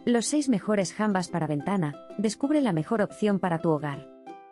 Los 6 mejores jambas para ventana, descubre la mejor opción para tu hogar.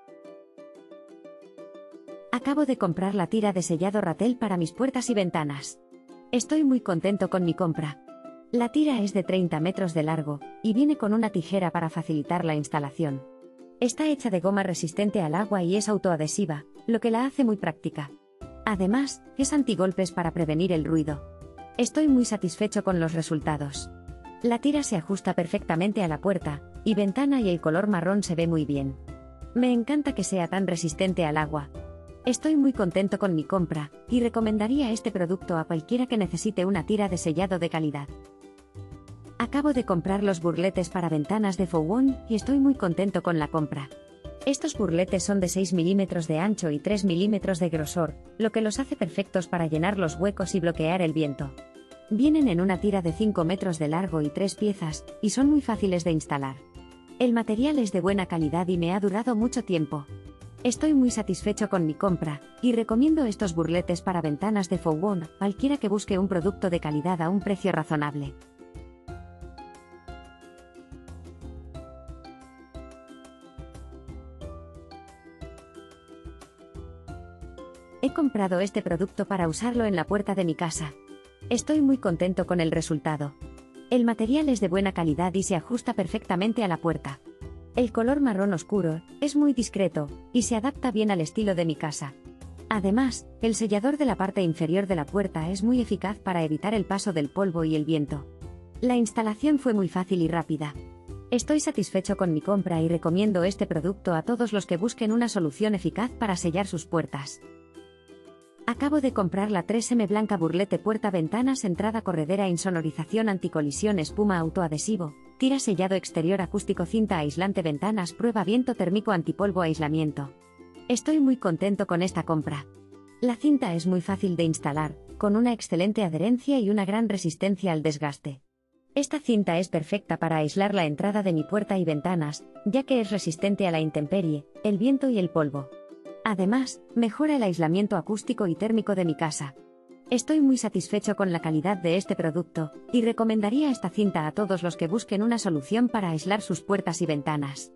Acabo de comprar la tira de sellado Ratel para mis puertas y ventanas. Estoy muy contento con mi compra. La tira es de 30 metros de largo, y viene con una tijera para facilitar la instalación. Está hecha de goma resistente al agua y es autoadhesiva, lo que la hace muy práctica. Además, es antigolpes para prevenir el ruido. Estoy muy satisfecho con los resultados. La tira se ajusta perfectamente a la puerta y ventana y el color marrón se ve muy bien. Me encanta que sea tan resistente al agua. Estoy muy contento con mi compra y recomendaría este producto a cualquiera que necesite una tira de sellado de calidad. Acabo de comprar los burletes para ventanas de Fowon y estoy muy contento con la compra. Estos burletes son de 6 milímetros de ancho y 3 milímetros de grosor, lo que los hace perfectos para llenar los huecos y bloquear el viento. Vienen en una tira de 5 metros de largo y 3 piezas, y son muy fáciles de instalar. El material es de buena calidad y me ha durado mucho tiempo. Estoy muy satisfecho con mi compra, y recomiendo estos burletes para ventanas de Fowon a cualquiera que busque un producto de calidad a un precio razonable. He comprado este producto para usarlo en la puerta de mi casa. Estoy muy contento con el resultado. El material es de buena calidad y se ajusta perfectamente a la puerta. El color marrón oscuro es muy discreto y se adapta bien al estilo de mi casa. Además, el sellador de la parte inferior de la puerta es muy eficaz para evitar el paso del polvo y el viento. La instalación fue muy fácil y rápida. Estoy satisfecho con mi compra y recomiendo este producto a todos los que busquen una solución eficaz para sellar sus puertas. Acabo de comprar la 3M Blanca Burlete Puerta Ventanas Entrada Corredera Insonorización Anticolisión Espuma Autoadhesivo, tira sellado exterior acústico cinta aislante ventanas prueba viento térmico antipolvo aislamiento. Estoy muy contento con esta compra. La cinta es muy fácil de instalar, con una excelente adherencia y una gran resistencia al desgaste. Esta cinta es perfecta para aislar la entrada de mi puerta y ventanas, ya que es resistente a la intemperie, el viento y el polvo. Además, mejora el aislamiento acústico y térmico de mi casa. Estoy muy satisfecho con la calidad de este producto, y recomendaría esta cinta a todos los que busquen una solución para aislar sus puertas y ventanas.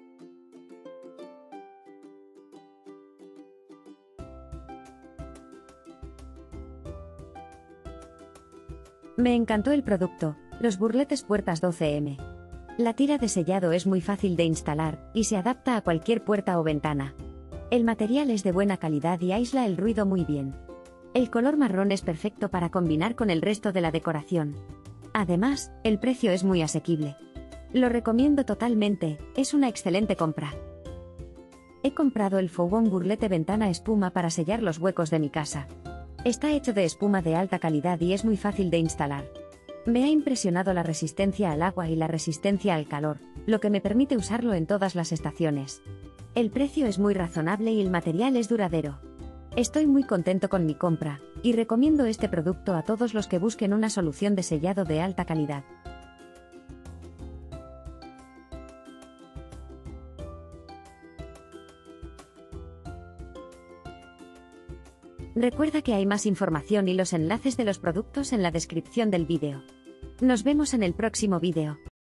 Me encantó el producto, los burletes puertas 12M. La tira de sellado es muy fácil de instalar, y se adapta a cualquier puerta o ventana. El material es de buena calidad y aísla el ruido muy bien. El color marrón es perfecto para combinar con el resto de la decoración. Además, el precio es muy asequible. Lo recomiendo totalmente, es una excelente compra. He comprado el Fowon Burlete Ventana Espuma para sellar los huecos de mi casa. Está hecho de espuma de alta calidad y es muy fácil de instalar. Me ha impresionado la resistencia al agua y la resistencia al calor, lo que me permite usarlo en todas las estaciones. El precio es muy razonable y el material es duradero. Estoy muy contento con mi compra, y recomiendo este producto a todos los que busquen una solución de sellado de alta calidad. Recuerda que hay más información y los enlaces de los productos en la descripción del vídeo. Nos vemos en el próximo vídeo.